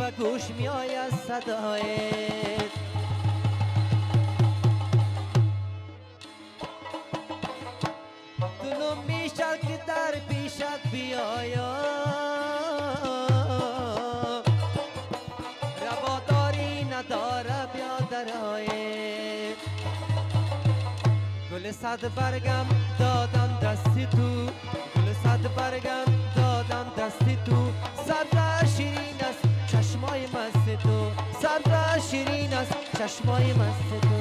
به گوش می آید صدایت. دلم می شد که در پیشت بیایم، رواداری نداره بیا درایت. گل صد برگم دادم دستی تو، گل صد برگم دادم دستی تو. صد شیرین است چشمای مست تو، صد شیرین است چشمای مست تو.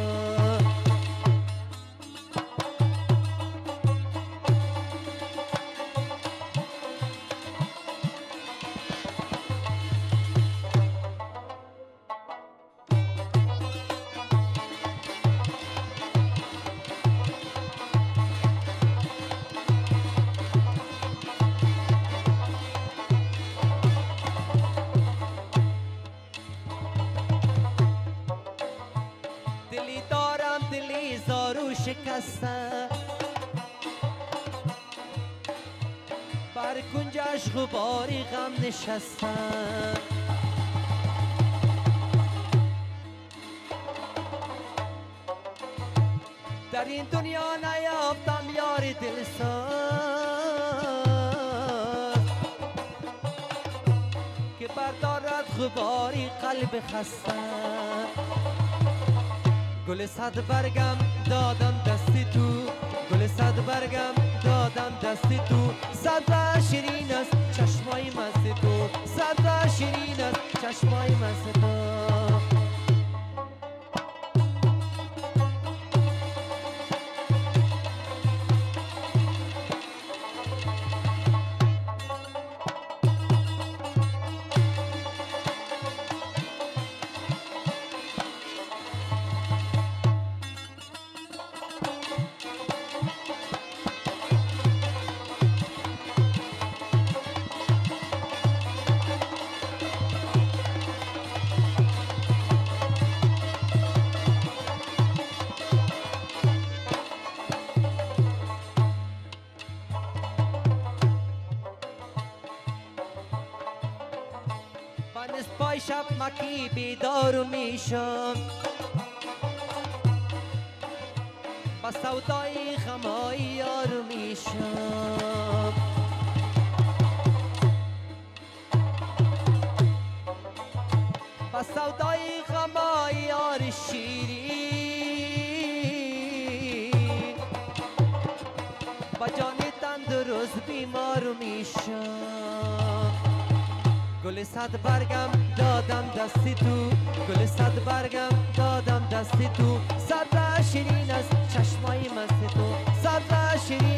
دلی دارم دلی زارو شکسته، بر کنجش غباری غم نشستم. در این دنیا نیافتم یار دلساز که بردارد غباری قلب خسته. گل صد برگم دادم دستی تو، گل صد برگم دادم دستی تو. صد شیرین است چشمای مست تو، صد شیرین است چشمای مست تو. پای شب مکی بیدار میشم، با سودای غمای یار میشم. با سودای غمای یار شیرین، با جان تندرست بیمار میشم. گل صد برگم دادم دستی تو، گل صد برگم دادم دستی تو. صد شیرین است چشمای مست تو، صد شیرین